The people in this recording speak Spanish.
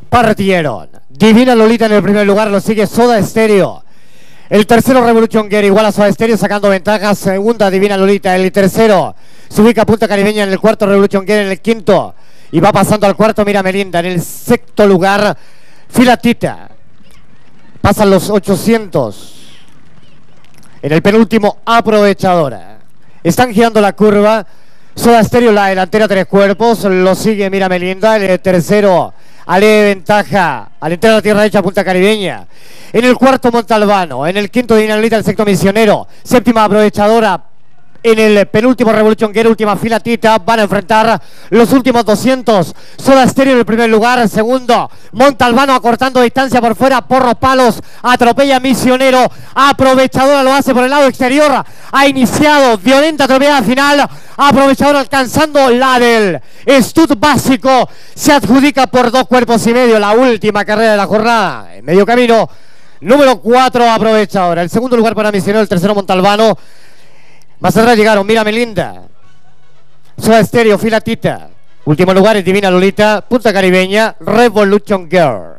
partieron. Divina Lolita en el primer lugar, lo sigue Soda Stereo. El tercero Revolution Girl igual a Soda Stereo sacando ventajas. Segunda Divina Lolita. El tercero se ubica Punta Caribeña. En el cuarto Revolution Girl. En el quinto y va pasando al cuarto Mira Melinda. En el sexto lugar Filatita. Pasan los 800. En el penúltimo Aprovechadora. Están girando la curva. Soda Stereo la delantera, tres cuerpos. Lo sigue Mira Melinda. El tercero Ale ventaja al entrar a la tierra derecha Punta Caribeña. En el cuarto Montalbano. En el quinto Divina Lolita, el sexto Misionero. Séptima Aprovechadora. En el penúltimo Revolution Girl, última Filatita. Van a enfrentar los últimos 200. Soda Stereo en el primer lugar. Segundo Montalbano acortando distancia por fuera. Porro Palos atropella Misionero. Aprovechadora lo hace por el lado exterior. Ha iniciado violenta atropellada final. Aprovechadora alcanzando la del Stud básico. Se adjudica por 2 cuerpos y medio la última carrera de la jornada. En medio camino, número 4 Aprovechadora. El segundo lugar para Misionero. El tercero Montalbano. Más atrás llegaron Mira Melinda, Soda Stereo, Filatita. Último lugar es Divina Lolita, Punta Caribeña, Revolution Girl.